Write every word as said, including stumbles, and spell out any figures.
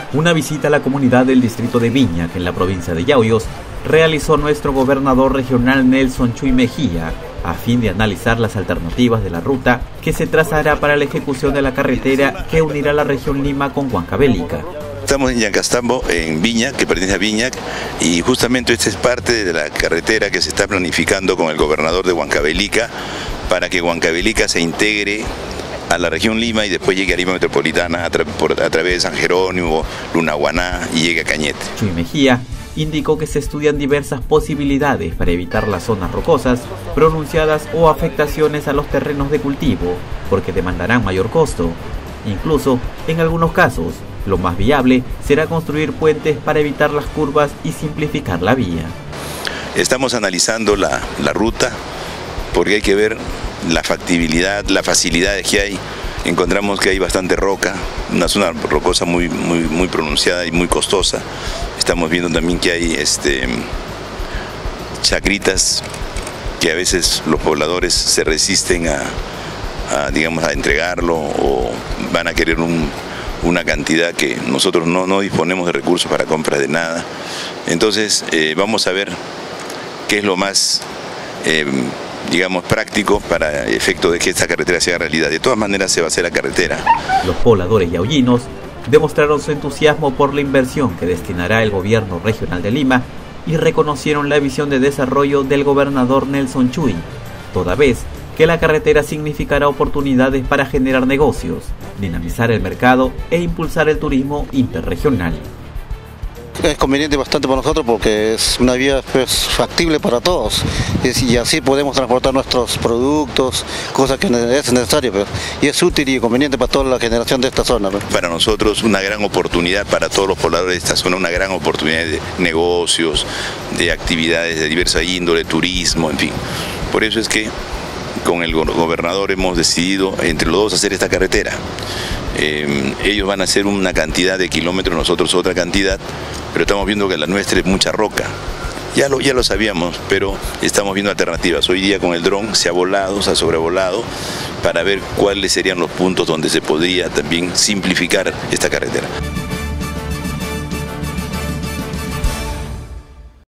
Una visita a la comunidad del distrito de Viñac, en la provincia de Yauyos, realizó nuestro gobernador regional Nelson Chuy Mejía, a fin de analizar las alternativas de la ruta que se trazará para la ejecución de la carretera que unirá la región Lima con Huancavelica. Estamos en Llancastambo, en Viñac, que pertenece a Viñac, y justamente esta es parte de la carretera que se está planificando con el gobernador de Huancavelica para que Huancavelica se integre a la región Lima y después llegue a Lima Metropolitana a, tra por, a través de San Jerónimo, Lunahuaná y llegue a Cañete. Chuy Mejía indicó que se estudian diversas posibilidades para evitar las zonas rocosas pronunciadas o afectaciones a los terrenos de cultivo, porque demandarán mayor costo. Incluso, en algunos casos, lo más viable será construir puentes para evitar las curvas y simplificar la vía. Estamos analizando la, la ruta porque hay que ver la factibilidad, las facilidades que hay. Encontramos que hay bastante roca, una zona rocosa muy, muy, muy pronunciada y muy costosa. Estamos viendo también que hay este, chacritas que a veces los pobladores se resisten a, a, digamos, a entregarlo o van a querer un, una cantidad que nosotros no, no disponemos de recursos para compra de nada. Entonces eh, vamos a ver qué es lo más eh, digamos práctico para efecto de que esta carretera sea realidad. De todas maneras se va a hacer la carretera. Los pobladores yaoyinos demostraron su entusiasmo por la inversión que destinará el gobierno regional de Lima y reconocieron la visión de desarrollo del gobernador Nelson Chuy, toda vez que la carretera significará oportunidades para generar negocios, dinamizar el mercado e impulsar el turismo interregional. Es conveniente bastante para nosotros porque es una vía pues, factible para todos y así podemos transportar nuestros productos, cosas que es necesario, pero, y es útil y conveniente para toda la generación de esta zona. Pero. Para nosotros una gran oportunidad, para todos los pobladores de esta zona, una gran oportunidad de negocios, de actividades de diversa índole, turismo, en fin. Por eso es que con el gobernador hemos decidido entre los dos hacer esta carretera. Eh, ellos van a hacer una cantidad de kilómetros, nosotros otra cantidad, pero estamos viendo que la nuestra es mucha roca. Ya lo, ya lo sabíamos, pero estamos viendo alternativas. Hoy día con el dron se ha volado, se ha sobrevolado para ver cuáles serían los puntos donde se podría también simplificar esta carretera.